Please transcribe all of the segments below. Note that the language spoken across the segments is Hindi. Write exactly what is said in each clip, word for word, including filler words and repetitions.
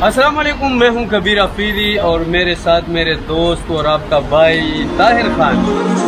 अस्सलाम वालेकुम, मैं हूं कबीर अफरीदी और मेरे साथ मेरे दोस्त और आपका भाई ताहिर खान।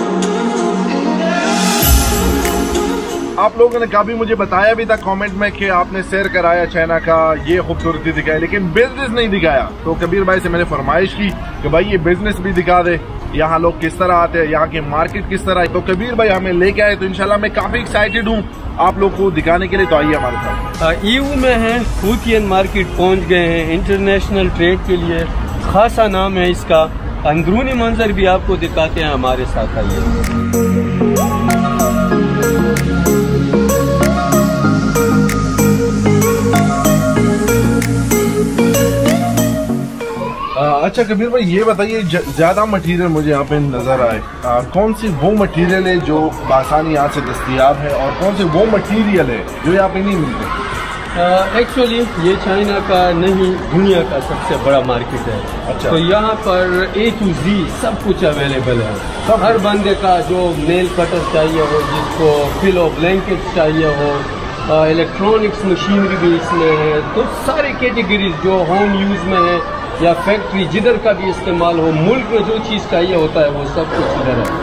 आप लोगों ने कभी मुझे बताया भी था कमेंट में कि आपने सैर कराया चाइना का, ये खूबसूरती दिखाई, लेकिन बिजनेस नहीं दिखाया। तो कबीर भाई से मैंने फरमाइश की कि भाई ये बिजनेस भी दिखा दे, यहाँ लोग किस तरह आते हैं, यहाँ की मार्केट किस तरह है। तो कबीर भाई हमें लेके आए, तो इंशाल्लाह मैं काफी एक्साइटेड हूँ आप लोग को दिखाने के लिए। तो आइए हमारे साथ। ईयू में है, फूतियन मार्केट पहुँच गए हैं इंटरनेशनल ट्रेड के लिए। खासा नाम है इसका। अंदरूनी मंजर भी आपको दिखाते हैं, हमारे साथ आइए। अच्छा कबीर भाई ये बताइए, ज्यादा मटेरियल मुझे यहाँ पे नजर आए, आ, कौन सी वो मटेरियल है जो आसानी यहाँ से दस्तयाब है और कौन से वो मटेरियल है जो यहाँ पे नहीं मिलते? एक्चुअली uh, ये चाइना का नहीं, दुनिया का सबसे बड़ा मार्केट है। अच्छा। तो यहाँ पर ए टू जी सब कुछ अवेलेबल है। सब हर बंदे का जो नेल कटर चाहिए हो, जिसको पिलो ब्लैंकेट चाहिए हो, इलेक्ट्रॉनिक्स मशीनरी भी इसमें है। तो सारी कैटेगरीज जो होम यूज में है या फैक्ट्री जिधर का भी इस्तेमाल हो, मुल्क में जो चीज़ चाहिए होता है वो सब कुछ इधर है।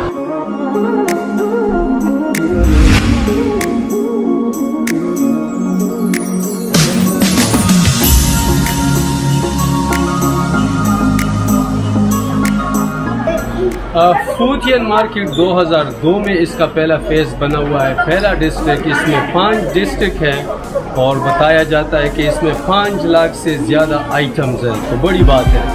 फूतियन मार्केट दो हज़ार दो में इसका पहला फेज बना हुआ है। पहला डिस्ट्रिक्ट, इसमें पांच डिस्ट्रिक्ट है और बताया जाता है कि इसमें पाँच लाख से ज़्यादा आइटम्स हैं। तो बड़ी बात है।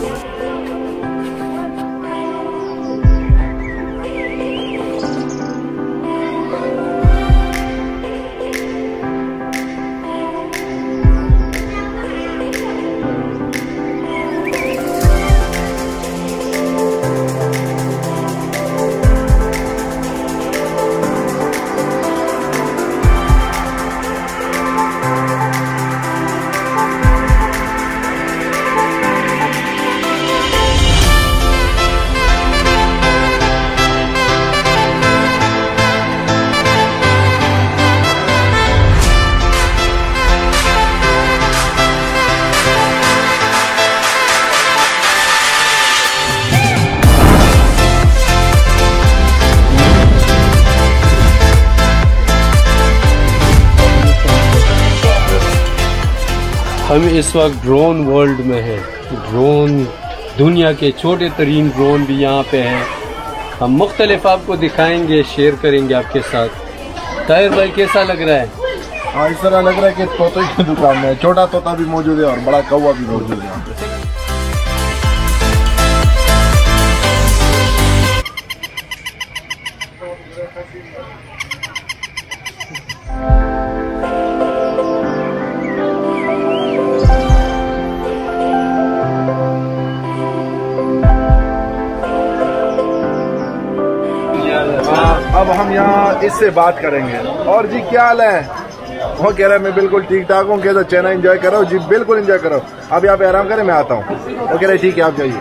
हम इस वक्त ड्रोन वर्ल्ड में हैं। ड्रोन, दुनिया के छोटे तरीन ड्रोन भी यहाँ पे हैं। हम मुख्तलिफ आपको दिखाएंगे, शेयर करेंगे आपके साथ। ताहिर भाई कैसा लग रहा है? हाँ, इस तरह लग रहा है कि तोते की दुकान में छोटा तोता भी मौजूद है और बड़ा कौवा भी मौजूद है यहाँ पे। अब हम यहाँ इससे बात करेंगे। और जी क्या हाल है? वो कह रहा है मैं बिल्कुल ठीक ठाक हूँ। कहता चाइना एंजॉय करो जी, बिल्कुल एंजॉय करो। अब यहाँ पे आराम करें, मैं आता हूँ। वो कह रहे ठीक है आप जाइए।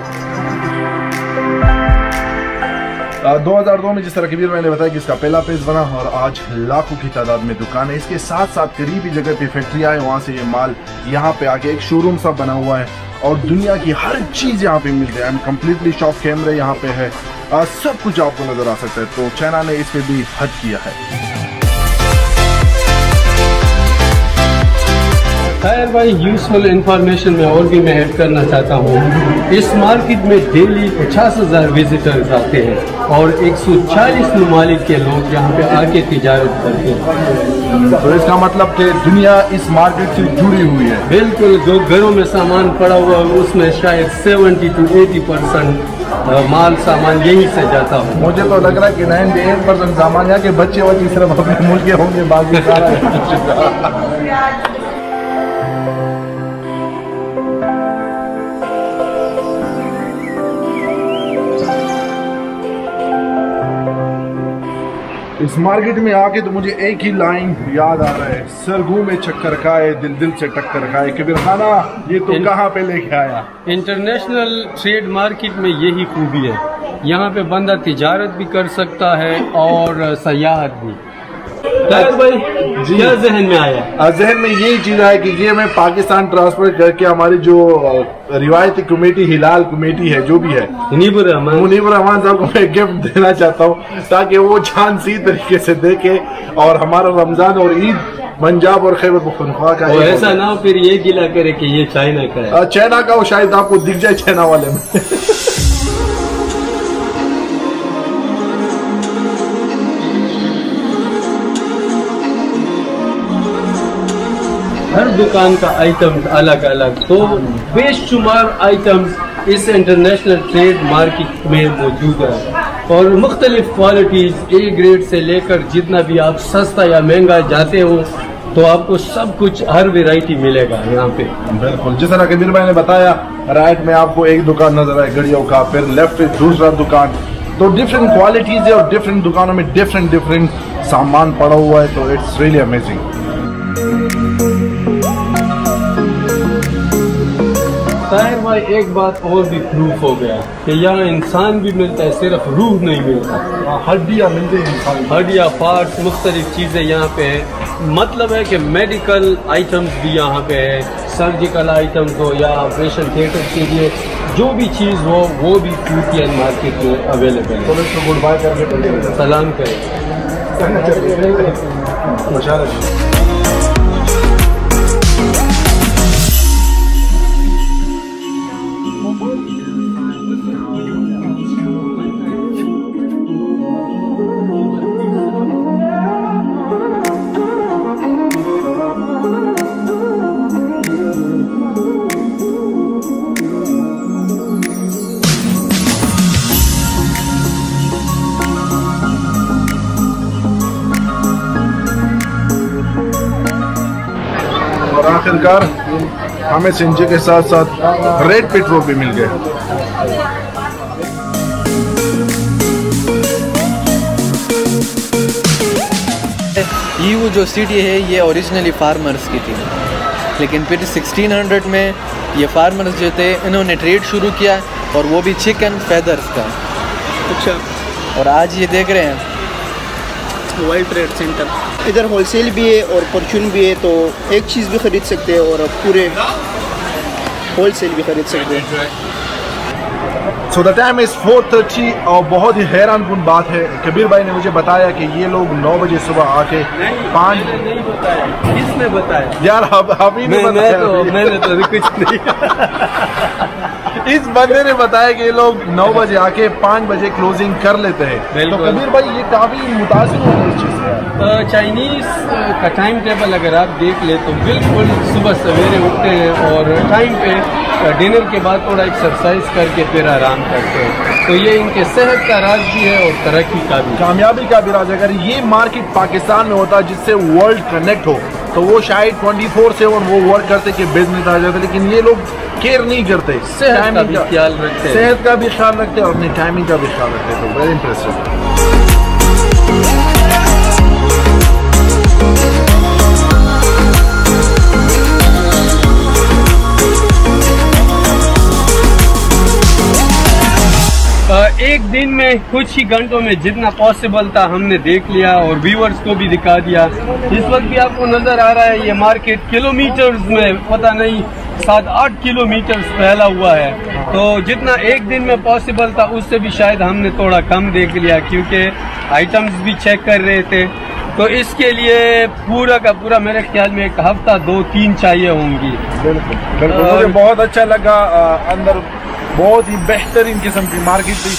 दो हज़ार दो में जिस तरह कबीर मैंने बताया कि इसका पहला पेज बना और आज लाखों की तादाद में दुकान है। इसके साथ साथ करीबी जगह पे फैक्ट्रियाँ है, वहाँ से ये माल यहाँ पे आके एक शोरूम सा बना हुआ है और दुनिया की हर चीज यहाँ पे मिलती है। कम्प्लीटली शॉप कैमरे यहाँ पे है, आ, सब कुछ आपको नजर आ सकता है। तो चाइना ने इस पे भी हद किया है। खैर भाई, यूजफुल इंफॉर्मेशन में और भी मैं ऐड करना चाहता हूँ। इस मार्केट में डेली पचास हजार विजिटर्स आते हैं और एक सौ चालीस ममालिक के लोग यहाँ पे आके तिजारत करते हैं। तो इसका मतलब कि दुनिया इस मार्केट से जुड़ी हुई है। बिल्कुल, जो घरों में सामान पड़ा हुआ है उसमें शायद सेवेंटी टू एटी परसेंट माल सामान यहीं से जाता हो। मुझे तो लग रहा है कि नाइन्टी एट परसेंट सामान यहाँ के बच्चे बच्चे सिर्फ अपने मुल्क के होंगे, बाकी सारा इस मार्केट में आके तो मुझे एक ही लाइन याद आ रहा है, सरगू में चक्कर खाए दिल दिल से टक्कर खाए। कबीर खाना ये तो कहाँ पे लेके आया? इंटरनेशनल ट्रेड मार्केट में यही खूबी है, यहाँ पे बंदा तिजारत भी कर सकता है और सयाहत भी। भाई जी क्या जहन में आया? जहन में यही चीज है कि ये मैं पाकिस्तान ट्रांसफर करके हमारी जो रिवायती कमेटी हिलाल कमेटी है जो भी है मुनीबुर रहमान मुनीबुर रहमान साहब को मैं गिफ्ट देना चाहता हूँ ताकि वो चांद सी तरीके से देखे और हमारा रमजान और ईद पंजाब और खैबर पख्तूनख्वा का ऐसा ना हो फिर ये गिला करे कि ये चाइना का है। चाइना का वो शायद आपको दिख जाए चाइना वाले में। हर दुकान का आइटम अलग अलग, तो बेशुमार आइटम्स इस इंटरनेशनल ट्रेड मार्केट में मौजूद है और मुख्तलिफ क्वालिटीज ए ग्रेड से लेकर जितना भी आप सस्ता या महंगा जाते हो तो आपको सब कुछ हर वैरायटी मिलेगा यहाँ पे। बिल्कुल जिस तरह कबीर भाई ने बताया, राइट में आपको एक दुकान नजर आए घड़ियों का, फिर लेफ्ट में दूसरा दुकान, तो डिफरेंट क्वालिटीज है और डिफरेंट दुकानों में डिफरेंट डिफरेंट सामान पड़ा हुआ है, तो इट्स रियली अमेजिंग। ताहिर भाई एक बात और भी प्रूफ हो गया कि यहाँ इंसान भी मिलता है, सिर्फ रूह नहीं मिलता, हड्डियाँ मिलती है इंसान, हड्डियाँ पार्ट्स मुख्तलिफ चीज़ें यहाँ पे है। मतलब है कि मेडिकल आइटम्स भी यहाँ पे है, सर्जिकल आइटम्स हो या ऑपरेशन थिएटर के लिए जो भी चीज़ हो वो भी पीटीएन मार्केट में अवेलेबल है। तो गुड बाय करके सलाम करें। और आखिरकार हमें सिंजी के साथ साथ रेड पेट्रोल भी मिल गया। ये वो जो सिटी है ये ओरिजिनली फार्मर्स की थी, लेकिन फिर सोलह सौ में ये फार्मर्स जो थे इन्होंने ट्रेड शुरू किया और वो भी चिकन फेदर्स का। अच्छा, और आज ये देख रहे हैं वर्ल्ड ट्रेड सेंटर, इधर होलसेल भी है और परचून भी है, तो एक चीज़ भी ख़रीद सकते हैं और पूरे होलसेल भी ख़रीद सकते हैं। So the time is four thirty और बहुत ही हैरान कुन बात है, कबीर भाई ने मुझे बताया कि ये लोग नौ बजे सुबह आके पाँच नहीं बताया, किसने बताया यार अभी नहीं बताया, तो, मैंने तो कुछ नहीं इस बंदे ने बताया कि ये लोग नौ बजे आके पाँच बजे क्लोजिंग कर लेते हैं। तो कबीर भाई ये काफी मुतासिर हो गई इस चीज से। चाइनीज का टाइम टेबल अगर आप देख ले तो बिल्कुल सुबह सवेरे उठते हैं और टाइम पे डिनर के बाद थोड़ा एक्सरसाइज करके फिर आराम करते हैं, तो ये इनके सेहत का राज भी है और तरक्की का भी, कामयाबी का भी राज। अगर ये मार्केट पाकिस्तान में होता जिससे वर्ल्ड कनेक्ट हो तो वो शायद ट्वेंटी फोर सेवन वो वर्क करते कि बिजनेस आ जाता, लेकिन ये लोग केयर नहीं करते, सेहत का भी ख्याल रखते हैं, सेहत का भी ख्याल रखते हैं और अपनी टाइमिंग का भी ख्याल रखते हैं। तो वेरी इंटरेस्टिंग। एक दिन में कुछ ही घंटों में जितना पॉसिबल था हमने देख लिया और व्यूअर्स को भी दिखा दिया। इस वक्त भी आपको नजर आ रहा है ये मार्केट किलोमीटर्स में पता नहीं सात आठ किलोमीटर्स फैला हुआ है, तो जितना एक दिन में पॉसिबल था उससे भी शायद हमने थोड़ा कम देख लिया क्योंकि आइटम्स भी चेक कर रहे थे। तो इसके लिए पूरा का पूरा मेरे ख्याल में एक हफ्ता दो तीन चाहिए होंगी। बिल्कुल बिल्कुल, मुझे बहुत अच्छा लगा, अंदर बहुत ही बेहतरीन किस्म की मार्केट थी।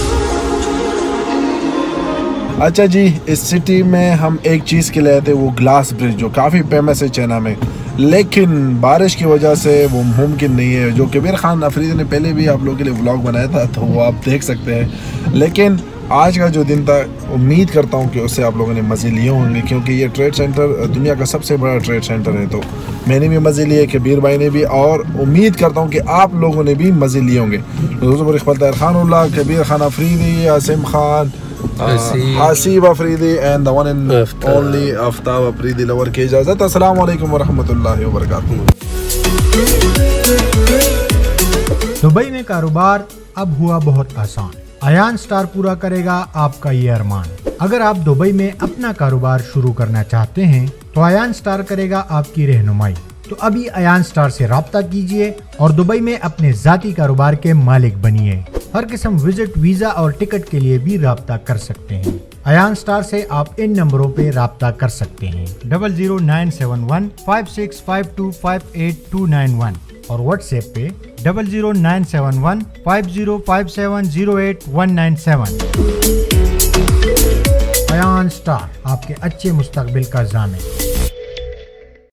अच्छा जी, इस सिटी में हम एक चीज़ के लिए थे, वो ग्लास ब्रिज जो काफ़ी फेमस है चाइना में, लेकिन बारिश की वजह से वो मुमकिन नहीं है। जो कबीर खान अफरीदी ने पहले भी आप लोगों के लिए व्लॉग बनाया था तो वो आप देख सकते हैं, लेकिन आज का जो दिन था उम्मीद करता हूँ कि उससे आप लोगों ने मज़े लिए होंगे क्योंकि ये ट्रेड सेंटर दुनिया का सबसे बड़ा ट्रेड सेंटर है। तो मैंने भी मज़े लिए, कबीर भाई ने भी, और उम्मीद करता हूँ कि आप लोगों ने भी मज़े लिए होंगे। दोस्तों Iqbal Khan Ullah, Kabir Khan Afridi, Asim Khan, Asif Afridi and the one and only Aftab Afridi lover की इजाज़त। अस्सलाम वालेकुम व रहमतुल्लाहि व बरकातुहू। दुबई में कारोबार अब हुआ बहुत आसान। अयान स्टार पूरा करेगा आपका ये अरमान। अगर आप दुबई में अपना कारोबार शुरू करना चाहते हैं तो अयान स्टार करेगा आपकी रहनुमाई। तो अभी अयान स्टार से राब्ता कीजिए और दुबई में अपने जाती कारोबार के मालिक बनिए। हर किस्म विजिट, वीजा और टिकट के लिए भी राब्ता कर सकते हैं। अयान स्टार से आप इन नंबरों पे राब्ता कर सकते हैं double zero nine seven one five six five two five eight two nine one और व्हाट्सएप पे double zero nine seven one five zero five seven zero eight one nine seven. Ayan star आपके अच्छे मुस्तकबिल का ज़ामिन।